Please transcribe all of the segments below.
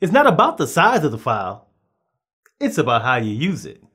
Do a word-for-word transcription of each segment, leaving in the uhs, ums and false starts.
It's not about the size of the file. It's about how you use it.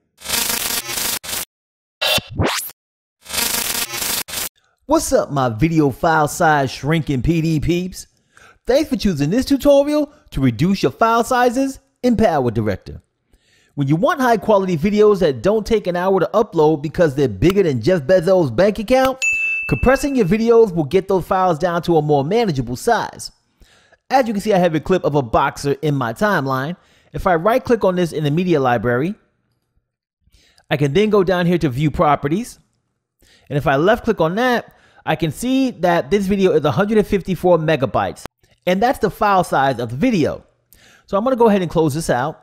What's up, my video file size shrinking P D peeps? Thanks for choosing this tutorial to reduce your file sizes in PowerDirector. When you want high quality videos that don't take an hour to upload because they're bigger than Jeff Bezos' bank account, compressing your videos will get those files down to a more manageable size. As you can see, I have a clip of a boxer in my timeline. If I right click on this in the media library, I can then go down here to view properties. And if I left click on that, I can see that this video is one hundred fifty-four megabytes. And that's the file size of the video. So I'm going to go ahead and close this out.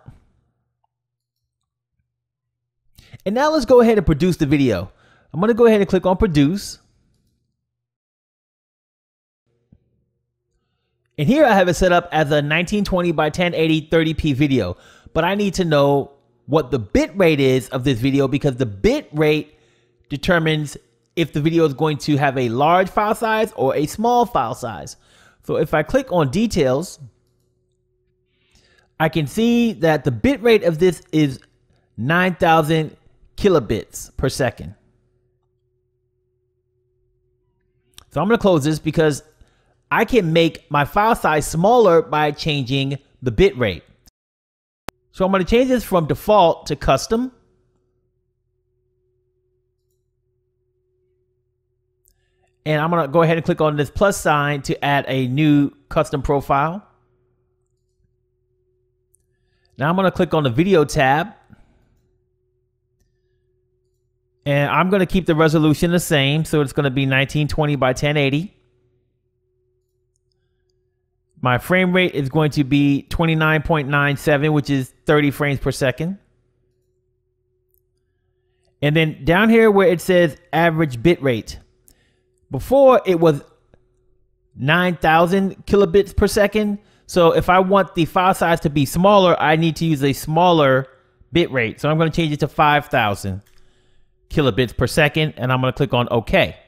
And now let's go ahead and produce the video. I'm going to go ahead and click on produce. And here I have it set up as a nineteen twenty by ten eighty thirty p video. But I need to know what the bit rate is of this video, because the bit rate determines if the video is going to have a large file size or a small file size. So if I click on details, I can see that the bit rate of this is nine thousand kilobits per second. So I'm going to close this because I can make my file size smaller by changing the bit rate. So I'm going to change this from default to custom. And I'm going to go ahead and click on this plus sign to add a new custom profile. Now I'm going to click on the video tab. And I'm going to keep the resolution the same. So it's going to be nineteen twenty by ten eighty. My frame rate is going to be twenty-nine point nine seven, which is thirty frames per second. And then down here where it says average bit rate, before it was nine thousand kilobits per second. So if I want the file size to be smaller, I need to use a smaller bit rate. So I'm going to change it to five thousand kilobits per second, and I'm going to click on OK.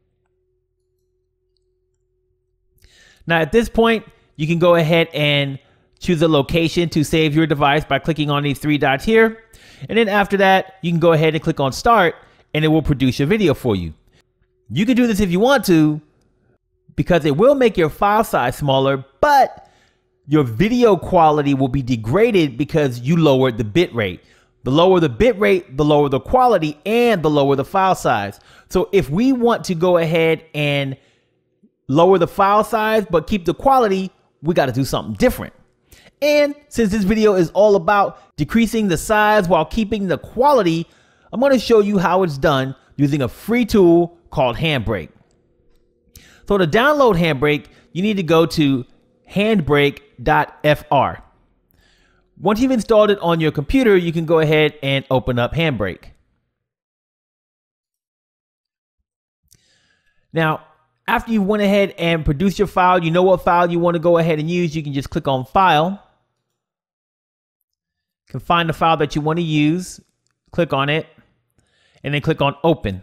Now at this point, you can go ahead and choose a location to save your device by clicking on these three dots here. And then after that, you can go ahead and click on start, and it will produce your video for you. You can do this if you want to, because it will make your file size smaller, but your video quality will be degraded because you lowered the bit rate. The lower the bit rate, the lower the quality, and the lower the file size. So if we want to go ahead and lower the file size but keep the quality, we got to do something different. And since this video is all about decreasing the size while keeping the quality, I'm going to show you how it's done using a free tool called Handbrake. So to download Handbrake, you need to go to handbrake dot f r. Once you've installed it on your computer, you can go ahead and open up Handbrake. Now, after you went ahead and produced your file, you know what file you want to go ahead and use, you can just click on File. You can find the file that you want to use, click on it, and then click on Open.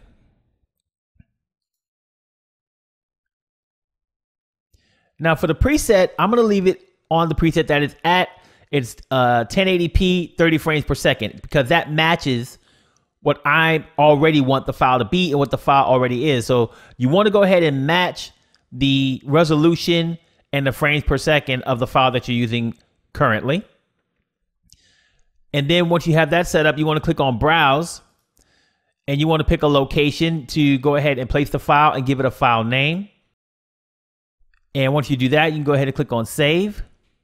Now for the preset, I'm going to leave it on the preset that it's at. It's uh, ten eighty p, thirty frames per second, because that matches what I already want the file to be and what the file already is. So you want to go ahead and match the resolution and the frames per second of the file that you're using currently. And then once you have that set up, you want to click on Browse, and you want to pick a location to go ahead and place the file and give it a file name. And once you do that, you can go ahead and click on Save.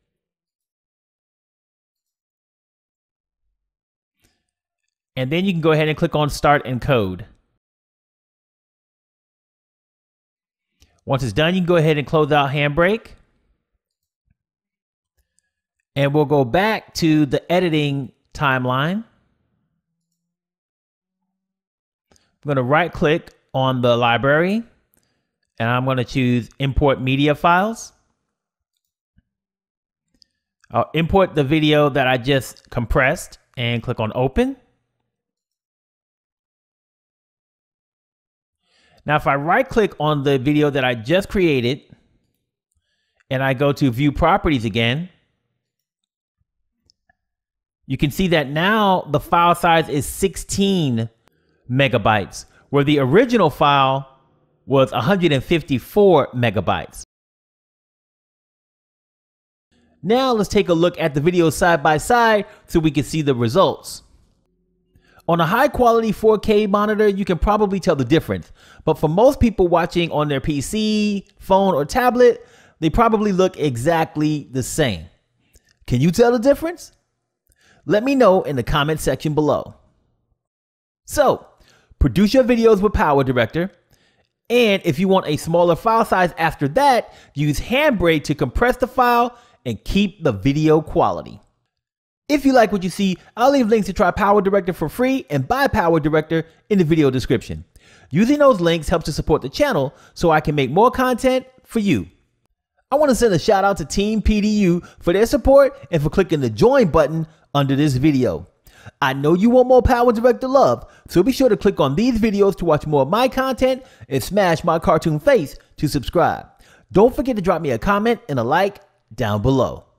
And then you can go ahead and click on Start Encode. Once it's done, you can go ahead and close out Handbrake. And we'll go back to the editing timeline. I'm going to right click on the library, and I'm going to choose Import Media Files. I'll import the video that I just compressed and click on Open. Now, if I right click on the video that I just created and I go to View Properties again, you can see that now the file size is sixteen megabytes, where the original file was one hundred fifty-four megabytes. Now let's take a look at the video side by side so we can see the results. On a high quality four K monitor, you can probably tell the difference, but for most people watching on their P C, phone, or tablet, they probably look exactly the same. Can you tell the difference? Let me know in the comment section below. So, produce your videos with PowerDirector, and if you want a smaller file size after that, use Handbrake to compress the file and keep the video quality. If you like what you see, I'll leave links to try PowerDirector for free and buy PowerDirector in the video description. Using those links helps to support the channel so I can make more content for you. I want to send a shout out to Team P D U for their support and for clicking the join button under this video. I know you want more PowerDirector love, so be sure to click on these videos to watch more of my content and smash my cartoon face to subscribe. Don't forget to drop me a comment and a like down below.